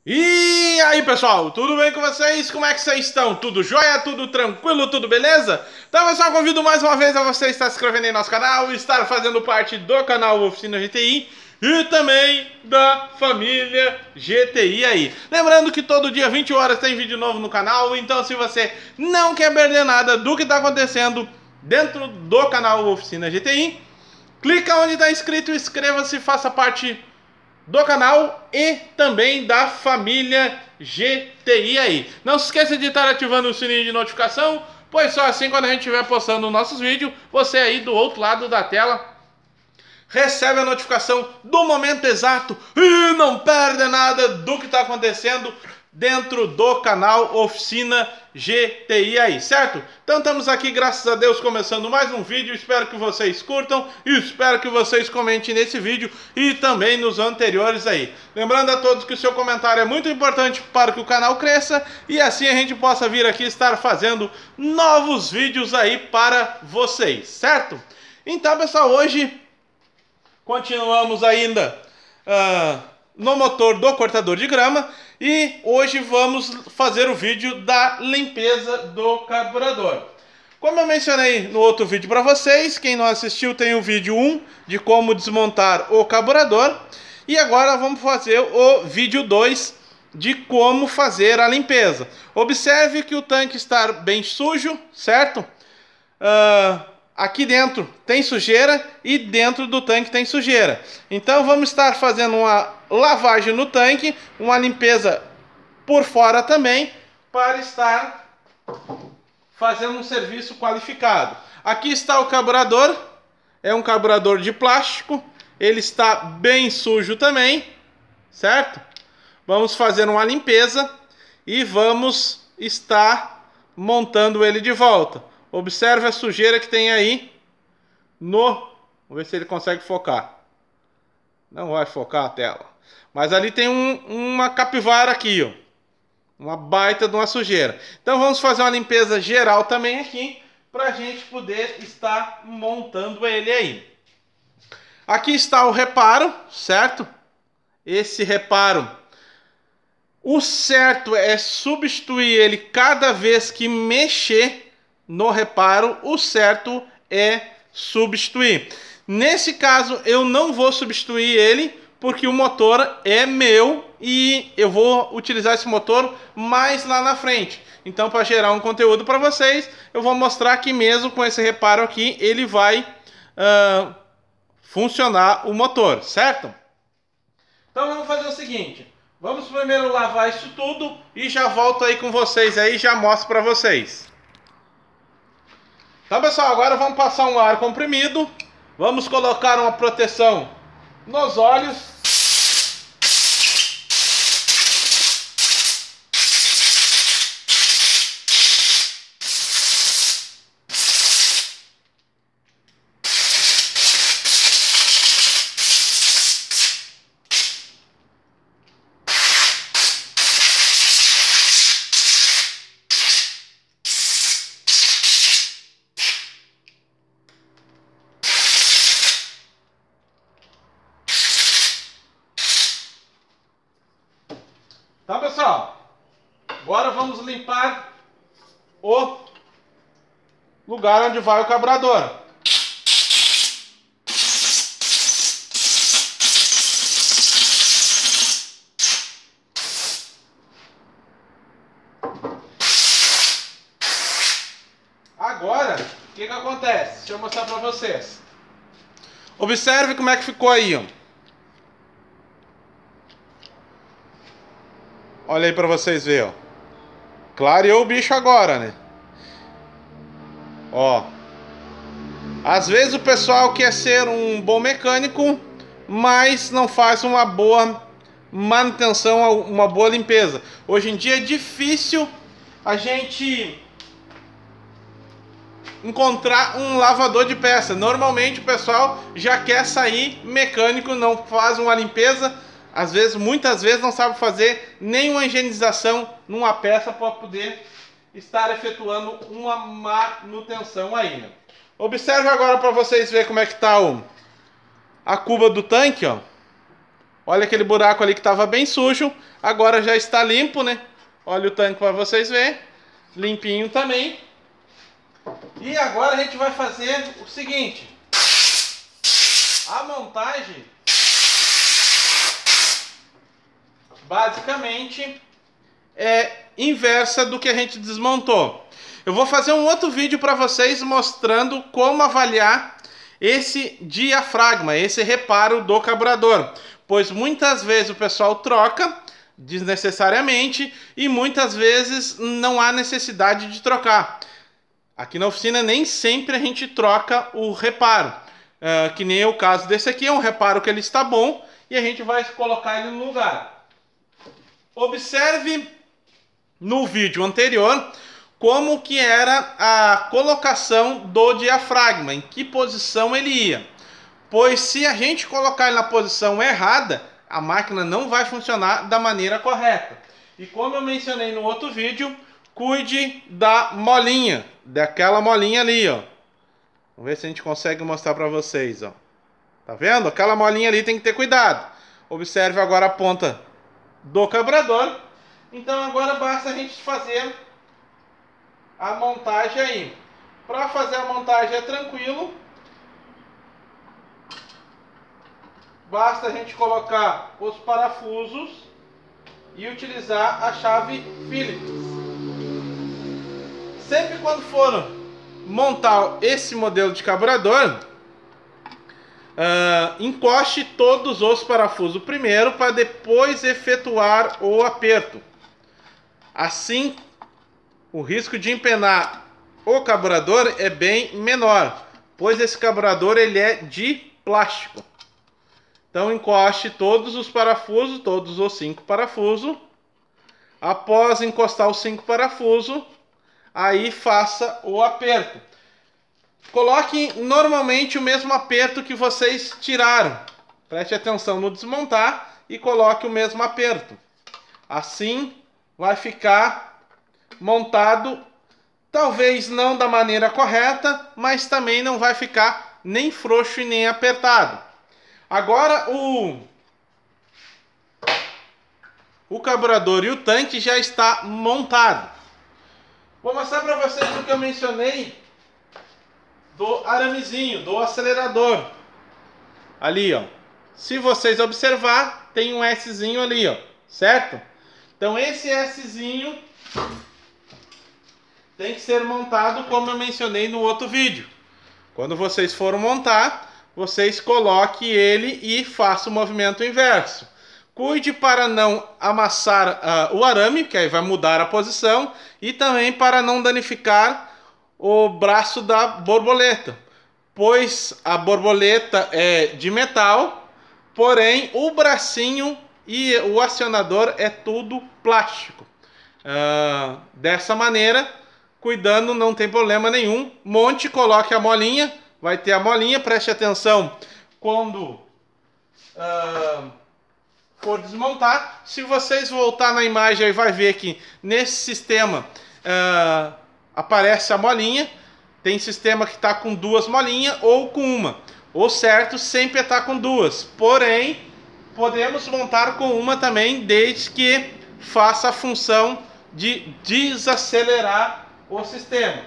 E aí pessoal, tudo bem com vocês? Como é que vocês estão? Tudo jóia? Tudo tranquilo? Tudo beleza? Então pessoal, convido mais uma vez a você estar se inscrevendo em nosso canal, estar fazendo parte do canal Oficina GTI e também da família GTI aí. Lembrando que todo dia 20 horas tem vídeo novo no canal, então se você não quer perder nada do que está acontecendo dentro do canal Oficina GTI, clica onde está inscrito, inscreva-se, faça parte do canal e também da família GTI aí. Não se esqueça de estar ativando o sininho de notificação, pois só assim quando a gente estiver postando nossos vídeos, você aí do outro lado da tela recebe a notificação do momento exato e não perde nada do que está acontecendo dentro do canal Oficina GTI aí, certo? Então estamos aqui, graças a Deus, começando mais um vídeo. Espero que vocês curtam e espero que vocês comentem nesse vídeo e também nos anteriores aí. Lembrando a todos que o seu comentário é muito importante para que o canal cresça e assim a gente possa vir aqui estar fazendo novos vídeos aí para vocês, certo? Então, pessoal, hoje continuamos ainda no motor do cortador de grama e hoje vamos fazer o vídeo da limpeza do carburador. Como eu mencionei no outro vídeo para vocês, quem não assistiu tem o vídeo 1 de como desmontar o carburador e agora vamos fazer o vídeo 2 de como fazer a limpeza. Observe que o tanque está bem sujo, certo? Aqui dentro tem sujeira e dentro do tanque tem sujeira. Então vamos estar fazendo uma lavagem no tanque, uma limpeza por fora também, para estar fazendo um serviço qualificado. Aqui está o carburador, é um carburador de plástico, ele está bem sujo também, certo? Vamos fazer uma limpeza e vamos estar montando ele de volta. Observe a sujeira que tem aí no... Vamos ver se ele consegue focar. Não vai focar a tela. Mas ali tem uma capivara aqui, ó. Uma baita de uma sujeira. Então vamos fazer uma limpeza geral também aqui, para a gente poder estar montando ele aí. Aqui está o reparo, certo? Esse reparo, o certo é substituir ele cada vez que mexer no reparo, o certo é substituir. Nesse caso eu não vou substituir ele porque o motor é meu e eu vou utilizar esse motor mais lá na frente. Então, para gerar um conteúdo para vocês, eu vou mostrar que mesmo com esse reparo aqui, ele vai funcionar o motor, certo? Então vamos fazer o seguinte, vamos primeiro lavar isso tudo e já volto aí com vocês aí, já mostro para vocês. Então pessoal, agora vamos passar um ar comprimido, vamos colocar uma proteção nos olhos. Tá, pessoal? Agora vamos limpar o lugar onde vai o carburador. Agora, o que acontece? Deixa eu mostrar para vocês. Observe como é que ficou aí, ó. Olha aí pra vocês verem, ó. Clareou o bicho agora, né? Ó. Às vezes o pessoal quer ser um bom mecânico, mas não faz uma boa manutenção, uma boa limpeza. Hoje em dia é difícil a gente encontrar um lavador de peça. Normalmente o pessoal já quer sair mecânico, não faz uma limpeza. Às vezes, muitas vezes não sabe fazer nenhuma higienização numa peça para poder estar efetuando uma manutenção aí, né? Observe agora para vocês verem como é que está a cuba do tanque, ó. Olha aquele buraco ali que estava bem sujo, agora já está limpo, né? Olha o tanque para vocês verem, limpinho também. E agora a gente vai fazer o seguinte, a montagem basicamente é inversa do que a gente desmontou. Eu vou fazer um outro vídeo para vocês mostrando como avaliar esse diafragma, esse reparo do carburador, pois muitas vezes o pessoal troca desnecessariamente e muitas vezes não há necessidade de trocar. Aqui na oficina nem sempre a gente troca o reparo, que nem é o caso desse aqui, é um reparo que ele está bom e a gente vai colocar ele no lugar. Observe no vídeo anterior como que era a colocação do diafragma, em que posição ele ia. Pois se a gente colocar ele na posição errada, a máquina não vai funcionar da maneira correta. E como eu mencionei no outro vídeo, cuide da molinha, daquela molinha ali, ó. Vamos ver se a gente consegue mostrar para vocês, ó. Tá vendo? Aquela molinha ali tem que ter cuidado. Observe agora a ponta do carburador. Então agora basta a gente fazer a montagem aí. Para fazer a montagem é tranquilo. Basta a gente colocar os parafusos e utilizar a chave Phillips. Sempre quando for montar esse modelo de carburador, encoste todos os parafusos primeiro para depois efetuar o aperto. Assim, o risco de empenar o carburador é bem menor, pois esse carburador ele é de plástico. Então encoste todos os parafusos, todos os 5 parafusos. Após encostar os 5 parafusos, aí faça o aperto. Coloque normalmente o mesmo aperto que vocês tiraram. Preste atenção no desmontar e coloque o mesmo aperto. Assim vai ficar montado, talvez não da maneira correta, mas também não vai ficar nem frouxo e nem apertado. Agora o carburador e o tanque já está montado. Vou mostrar para vocês o que eu mencionei do aramezinho, do acelerador. Ali, ó. Se vocês observar, tem um Szinho ali, ó, certo? Então esse Szinho tem que ser montado como eu mencionei no outro vídeo. Quando vocês forem montar, vocês coloquem ele e façam o movimento inverso. Cuide para não amassar o arame, que aí vai mudar a posição, e também para não danificar o braço da borboleta, pois a borboleta é de metal, porém o bracinho e o acionador é tudo plástico. Dessa maneira, cuidando, não tem problema nenhum. Monte, coloque a molinha, vai ter a molinha, preste atenção quando for desmontar. Se vocês voltar na imagem, aí vai ver que nesse sistema aparece a molinha. Tem sistema que está com 2 molinhas ou com uma. O certo sempre é estar com 2. Porém, podemos montar com uma também, desde que faça a função de desacelerar o sistema.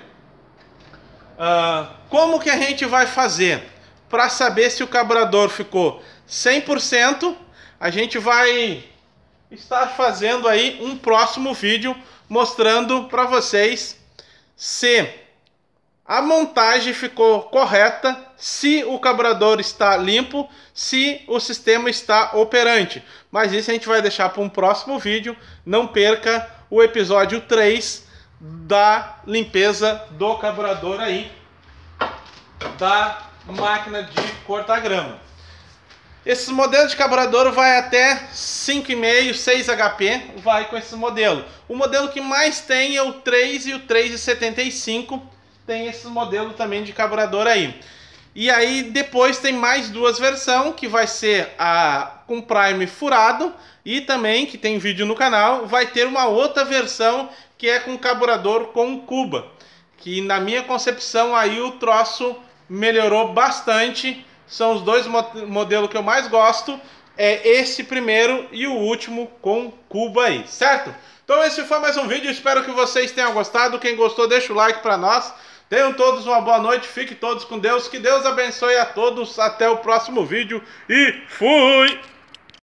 Como que a gente vai fazer? Para saber se o carburador ficou 100%, a gente vai estar fazendo aí um próximo vídeo mostrando para vocês se a montagem ficou correta, se o carburador está limpo, se o sistema está operante. Mas isso a gente vai deixar para um próximo vídeo. Não perca o episódio 3 da limpeza do carburador aí, da máquina de cortar grama. Esses modelos de carburador vai até 5,5, 6 HP, vai com esse modelo. O modelo que mais tem é o 3 e o 3,75, tem esse modelo também de carburador aí. E aí depois tem mais 2 versões, que vai ser a com prime furado e também, que tem vídeo no canal, vai ter uma outra versão que é com carburador com cuba. Que na minha concepção aí o troço melhorou bastante. São os 2 modelos que eu mais gosto. é esse primeiro e o último com Cuba aí, certo? Então esse foi mais um vídeo, espero que vocês tenham gostado. Quem gostou, deixa o like pra nós. Tenham todos uma boa noite, fiquem todos com Deus, que Deus abençoe a todos, até o próximo vídeo e fui!